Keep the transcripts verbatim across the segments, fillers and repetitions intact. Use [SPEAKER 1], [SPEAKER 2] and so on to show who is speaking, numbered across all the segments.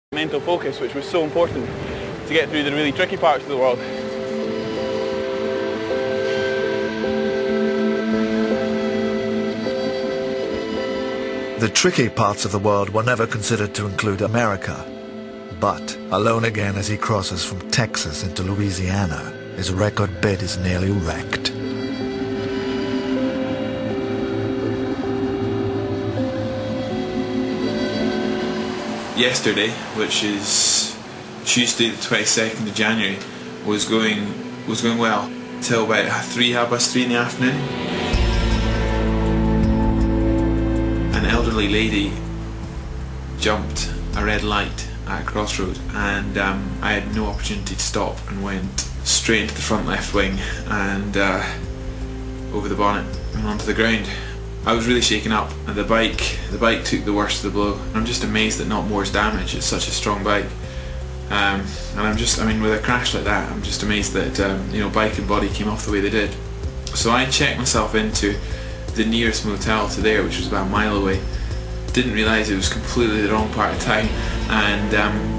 [SPEAKER 1] Mental focus, which was so important to get through the really tricky parts of the world.
[SPEAKER 2] The tricky parts of the world were never considered to include America. But, alone again as he crosses from Texas into Louisiana, his record bid is nearly wrecked.
[SPEAKER 3] Yesterday, which is Tuesday the twenty-second of January, was going was going well till about three, half past three in the afternoon. An elderly lady jumped a red light at a crossroad, and um, I had no opportunity to stop and went straight into the front left wing and uh, over the bonnet and onto the ground. I was really shaken up, and the bike the bike took the worst of the blow. I'm just amazed that not more is damaged. It's such a strong bike, um, and I'm just I mean with a crash like that, I'm just amazed that um, you know, bike and body came off the way they did. So I checked myself into the nearest motel to there, which was about a mile away. Didn't realise it was completely the wrong part of town, and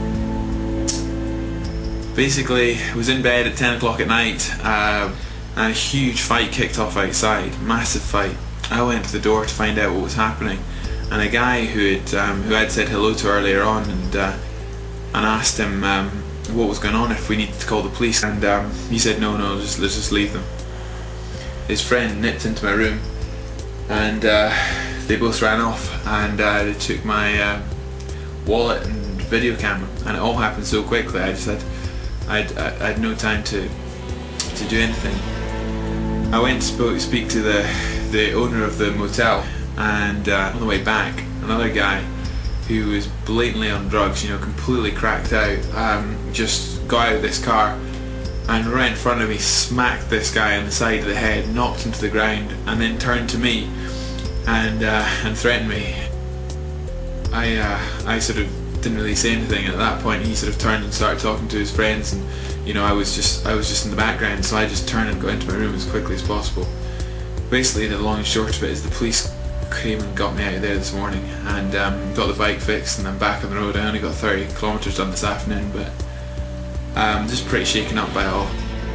[SPEAKER 3] um, basically was in bed at ten o'clock at night, uh, and a huge fight kicked off outside, massive fight. I went to the door to find out what was happening, and a guy who had um, who I'd said hello to earlier on, and uh, and asked him um, what was going on, if we needed to call the police, and um, he said no, no, just let's just leave them. His friend nipped into my room, and uh, they both ran off, and uh, they took my uh, wallet and video camera, and it all happened so quickly. I just had I'd, I had no time to to do anything. I went to speak to the the owner of the motel, and uh, on the way back, another guy who was blatantly on drugs, you know, completely cracked out, um, just got out of this car and right in front of me smacked this guy on the side of the head, knocked him to the ground, and then turned to me and uh, and threatened me. I uh, I sort of didn't really say anything. At that point, he sort of turned and started talking to his friends, and you know, I was just I was just in the background, so I just turned and got into my room as quickly as possible. Basically, the long and short of it is the police came and got me out of there this morning, and um, got the bike fixed, and I'm back on the road. I only got thirty kilometres done this afternoon, but I'm um, just pretty shaken up by it all.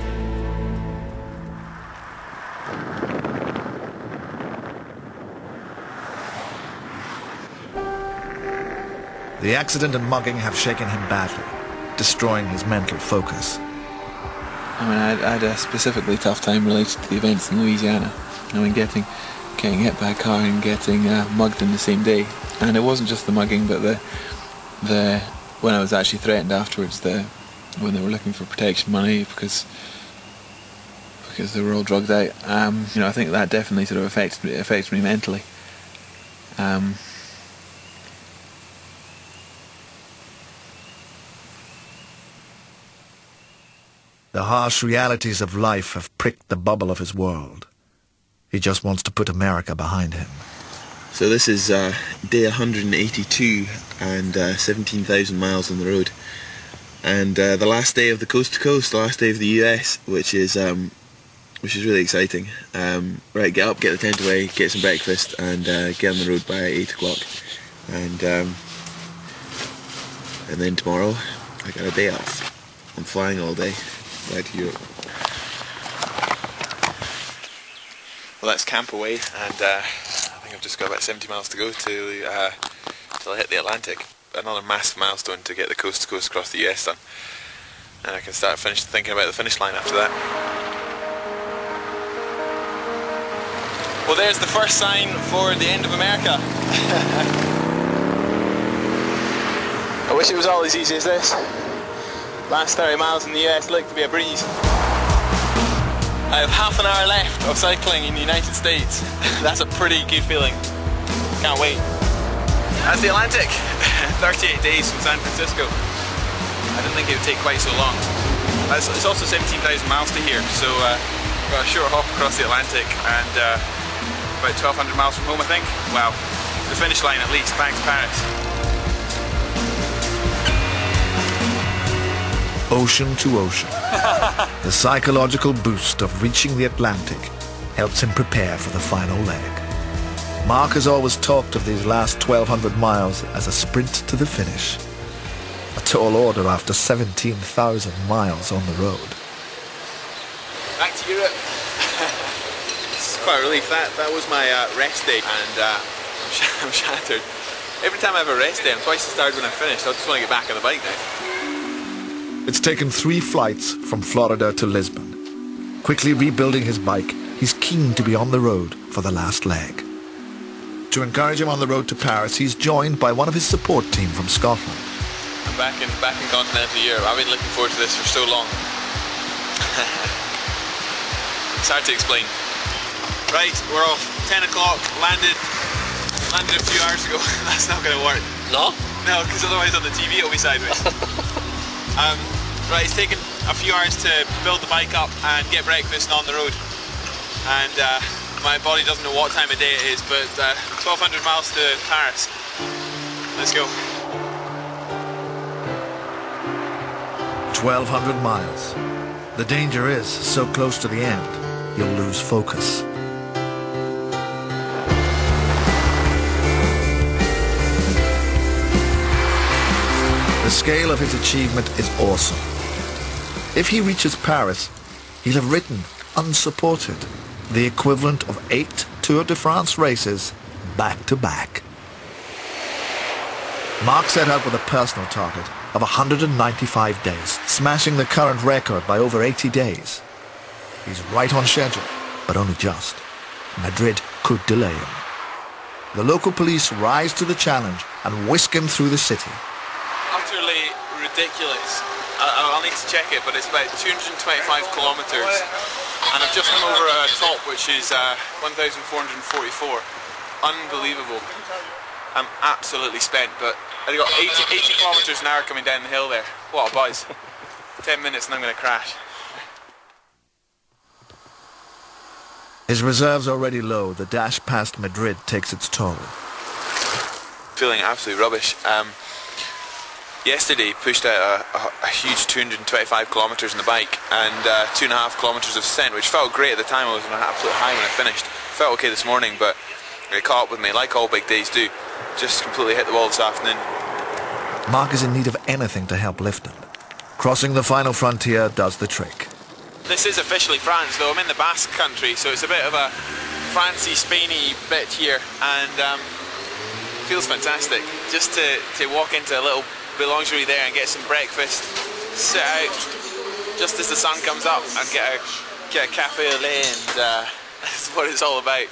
[SPEAKER 2] The accident and mugging have shaken him badly, destroying his mental focus.
[SPEAKER 4] I mean, I had, I had a specifically tough time related to the events in Louisiana. I mean, getting getting hit by a car and getting uh, mugged in the same day. And it wasn't just the mugging, but the the when I was actually threatened afterwards, the when they were looking for protection money because because they were all drugged out. Um, you know, I think that definitely sort of affected me, affected me mentally. Um,
[SPEAKER 2] The harsh realities of life have pricked the bubble of his world. He just wants to put America behind him.
[SPEAKER 5] So this is uh, day one hundred eighty-two and uh, seventeen thousand miles on the road. And uh, the last day of the coast to coast, the last day of the U S, which is um, which is really exciting. Um, right, get up, get the tent away, get some breakfast, and uh, get on the road by eight o'clock. And um, and then tomorrow I got a day off. I'm flying all day. Back to Europe.
[SPEAKER 3] Well, that's camp away, and uh, I think I've just got about seventy miles to go to uh, till I hit the Atlantic. Another massive milestone to get the coast to coast across the U S done, and I can start finish thinking about the finish line after that. Well, there's the first sign for the end of America. I wish it was all as easy as this. Last thirty miles in the U S look to be a breeze. I have half an hour left of cycling in the United States. That's a pretty good feeling. Can't wait. That's the Atlantic. thirty-eight days from San Francisco. I didn't think it would take quite so long. It's also seventeen thousand miles to here, so uh, got a short hop across the Atlantic and uh, about twelve hundred miles from home, I think. Wow. The finish line at least. Back to Paris.
[SPEAKER 2] Ocean to ocean. The psychological boost of reaching the Atlantic helps him prepare for the final leg. Mark has always talked of these last twelve hundred miles as a sprint to the finish. tall order after seventeen thousand miles on the road.
[SPEAKER 3] Back to Europe. It's quite a relief. That, that was my uh, rest day, and uh, I'm, sh I'm shattered. Every time I have a rest day, I'm twice as tired when I'm finished. I just want to get back on the bike now.
[SPEAKER 2] It's taken three flights from Florida to Lisbon. Quickly rebuilding his bike, he's keen to be on the road for the last leg. To encourage him on the road to Paris, he's joined by one of his support team from Scotland.
[SPEAKER 3] I'm back in, back in continental Europe. I've been looking forward to this for so long. It's hard to explain. Right, we're off. ten o'clock, landed, landed a few hours ago. That's not going to work.
[SPEAKER 6] No?
[SPEAKER 3] No, because otherwise on the T V it'll be sideways. um, right, it's taken a few hours to build the bike up and get breakfast and on the road. And uh, my body doesn't know what time of day it is, but uh, twelve hundred miles to Paris. Let's go.
[SPEAKER 2] twelve hundred miles. The danger is, so close to the end, you'll lose focus. The scale of his achievement is awesome. If he reaches Paris, he'll have ridden, unsupported, the equivalent of eight Tour de France races back to back. Mark set out with a personal target of one hundred ninety-five days, smashing the current record by over eighty days. He's right on schedule, but only just. Madrid could delay him. The local police rise to the challenge and whisk him through the city.
[SPEAKER 3] Utterly ridiculous. I, I'll need to check it, but it's about two hundred twenty-five kilometres, and I've just come over a top which is uh, one thousand four hundred forty-four. Unbelievable. I'm absolutely spent, but I got eighty, eighty kilometres an hour coming down the hill there. What a buzz. ten minutes and I'm going to crash.
[SPEAKER 2] His reserves already low, the dash past Madrid takes its toll.
[SPEAKER 3] Feeling absolutely rubbish. Um, yesterday pushed out a, a, a huge two hundred twenty-five kilometres on the bike and uh, two and a half kilometres of descent, which felt great at the time. I was on an absolute high when I finished. Felt okay this morning, but it caught up with me, like all big days do. Just completely hit the wall this afternoon.
[SPEAKER 2] Mark is in need of anything to help lift him. Crossing the final frontier does the trick.
[SPEAKER 3] This is officially France, though. I'm in the Basque country, so it's a bit of a Francy, Spainy bit here, and um, feels fantastic. Just to, to walk into a little boulangerie there and get some breakfast, sit out just as the sun comes up and get a, get a café au lait, and uh, that's what it's all about.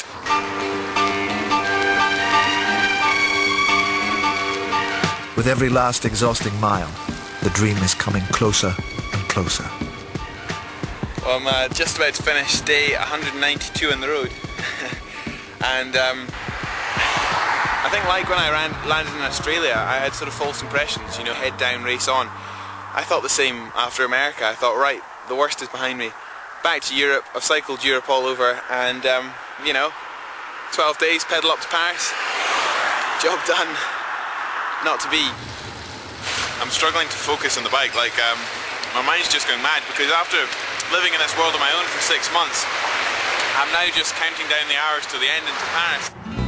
[SPEAKER 2] With every last exhausting mile, the dream is coming closer and closer.
[SPEAKER 3] Well, I'm uh, just about to finish day one hundred ninety-two on the road. And um, I think like when I ran, landed in Australia, I had sort of false impressions, you know, head down, race on. I thought the same after America. I thought, right, the worst is behind me. Back to Europe, I've cycled Europe all over, and um, you know, twelve days, pedal up to Paris, job done. Not to be. I'm struggling to focus on the bike, like um, my mind's just going mad, because after living in this world on my own for six months, I'm now just counting down the hours to the end into Paris.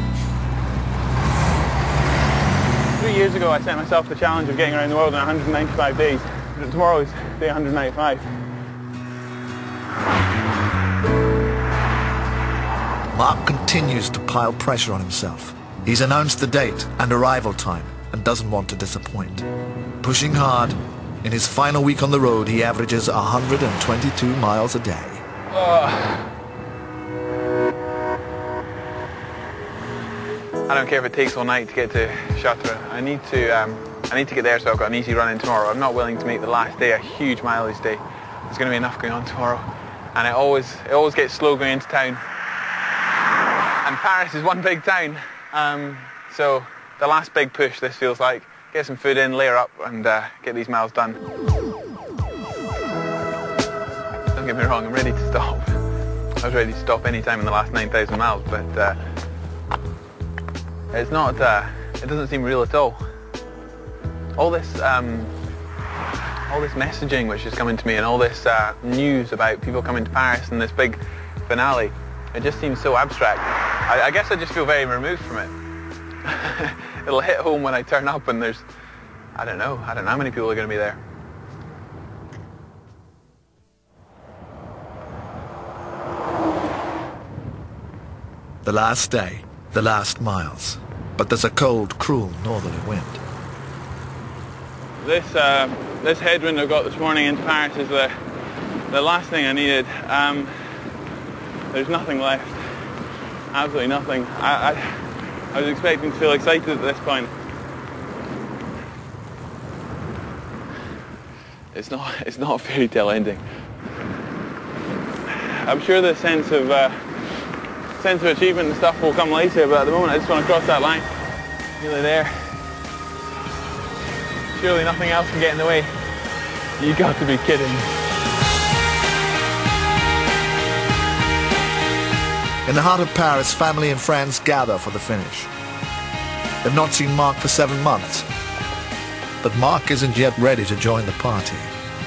[SPEAKER 1] Three years ago I set myself the challenge of getting around the world in one hundred ninety-five days. Tomorrow is day one hundred ninety-five.
[SPEAKER 2] Mark continues to pile pressure on himself. He's announced the date and arrival time and doesn't want to disappoint. Pushing hard, in his final week on the road he averages one hundred twenty-two miles a day.
[SPEAKER 1] Oh. I don't care if it takes all night to get to Chartres. I need to, um, I need to get there so I've got an easy run in tomorrow. I'm not willing to make the last day a huge mileage day. There's going to be enough going on tomorrow, and it always, it always gets slow going into town. And Paris is one big town, um, so the last big push, this feels like. Get some food in, layer up, and uh, get these miles done. Don't get me wrong, I'm ready to stop. I was ready to stop any time in the last nine thousand miles, but uh, it's not, uh, it doesn't seem real at all. All this, um, all this messaging which is coming to me, and all this uh, news about people coming to Paris and this big finale, it just seems so abstract. I, I guess I just feel very removed from it. It'll hit home when I turn up and there's I don't know. I don't know how many people are going to be there.
[SPEAKER 2] The last day, the last miles. But there's a cold, cruel northerly wind.
[SPEAKER 1] This uh, this headwind I got this morning into Paris is the the last thing I needed. Um, there's nothing left. Absolutely nothing. I, I I was expecting to feel excited at this point. It's not it's not a fairy tale ending. I'm sure the sense of uh, sense of achievement and stuff will come later, but at the moment I just want to cross that line. Nearly there. Surely nothing else can get in the way. You got to be kidding.
[SPEAKER 2] In the heart of Paris, family and friends gather for the finish. They've not seen Mark for seven months. But Mark isn't yet ready to join the party.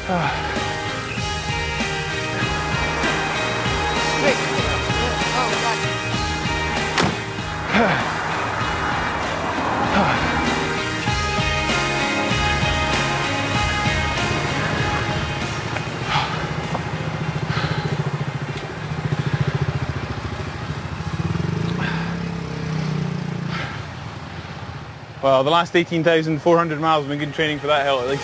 [SPEAKER 1] Well, the last eighteen thousand four hundred miles have been good training for that hill at least.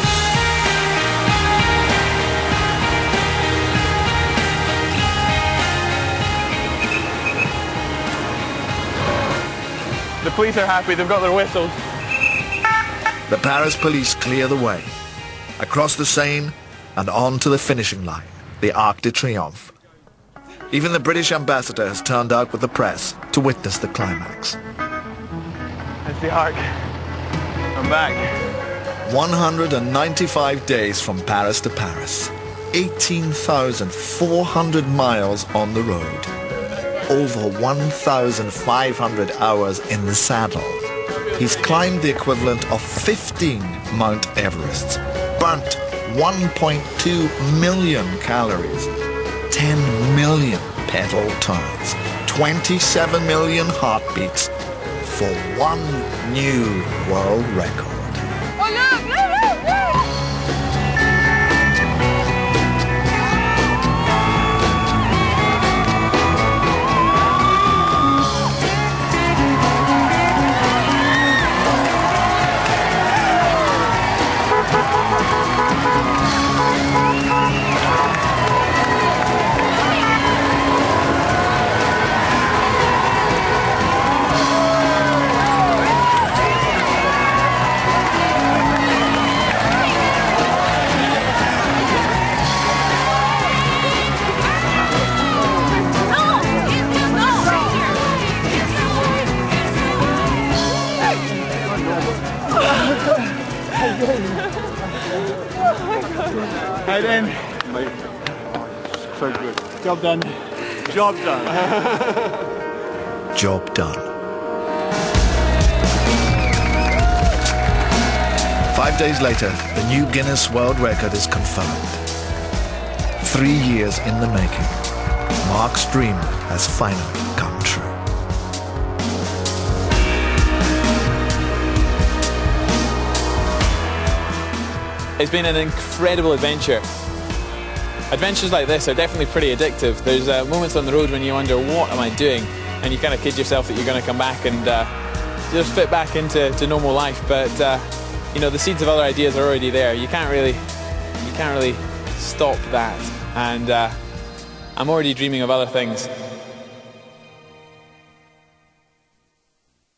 [SPEAKER 1] The police are happy, they've got their whistles.
[SPEAKER 2] The Paris police clear the way. Across the Seine and on to the finishing line, the Arc de Triomphe. Even the British ambassador has turned out with the press to witness the climax.
[SPEAKER 1] That's the Arc. I'm back.
[SPEAKER 2] one hundred ninety-five days from Paris to Paris. eighteen thousand four hundred miles on the road. Over one thousand five hundred hours in the saddle. He's climbed the equivalent of fifteen Mount Everests. Burnt one point two million calories. ten million pedal turns. twenty-seven million heartbeats. For one new world record.
[SPEAKER 6] Oh, look, look, look, look.
[SPEAKER 1] How then?
[SPEAKER 7] Mate, so good.
[SPEAKER 1] Job done.
[SPEAKER 7] Job done.
[SPEAKER 2] Job done. Five days later, the new Guinness World Record is confirmed. Three years in the making, Mark's dream has finally come true.
[SPEAKER 4] It's been an incredible adventure. Adventures like this are definitely pretty addictive. There's uh, moments on the road when you wonder, what am I doing? And you kind of kid yourself that you're going to come back and uh, just fit back into to normal life. But uh, you know, the seeds of other ideas are already there. You can't really, you can't really stop that. And uh, I'm already dreaming of other things.